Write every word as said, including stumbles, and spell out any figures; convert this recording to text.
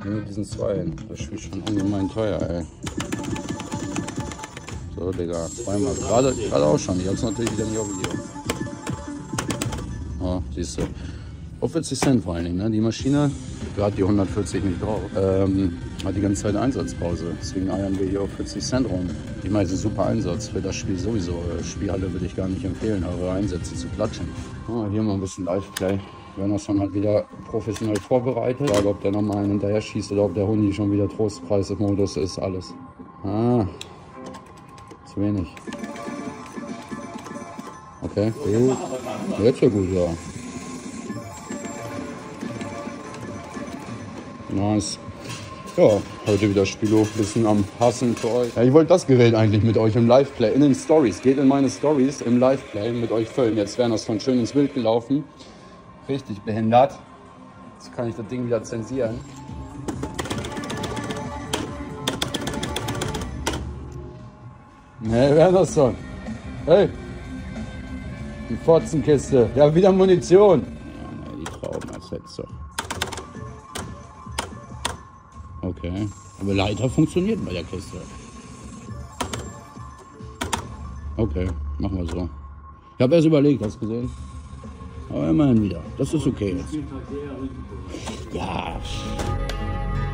Nur diesen zwei. Das spielt schon ungemein teuer, ey. So, Digga. Zweimal. Gerade, gerade auch schon. Ich hab's natürlich wieder nicht auf Video. Oh, siehst du. Auf vierzig Cent vor allen Dingen, ne? Die Maschine, gerade die hundertvierzig nicht drauf, ähm, hat die ganze Zeit Einsatzpause. Deswegen eiern wir hier auf vierzig Cent rum. Ich meine, es ist ein super Einsatz für das Spiel sowieso. Spielhalle würde ich gar nicht empfehlen, eure Einsätze zu klatschen. Oh, hier mal ein bisschen Live-Play. Wernerson hat wieder professionell vorbereitet. Ich frage, ob der nochmal einen hinterher schießt oder ob der Hundi schon wieder Trostpreis im Modus ist. Alles. Ah, zu wenig. Okay, gut. Jetzt ja gut, ja. Nice. Ja, heute wieder Spilo, bisschen am Hasseln für euch. Ja, ich wollte das Gerät eigentlich mit euch im Live-Play, in den Stories. Geht in meine Stories im Live-Play mit euch füllen. Jetzt wären das von schön ins Bild gelaufen. Richtig behindert. Jetzt kann ich das Ding wieder zensieren. Hey, Wernerson. Hey. Die Fotzenkiste. Ja, wieder Munition. Ja, ne, die Trauben als letzter. Okay. Aber Leiter funktioniert bei der Kiste. Okay, machen wir so. Ich habe erst überlegt, hast du gesehen? Aber immerhin wieder. Das ist okay jetzt. Ja.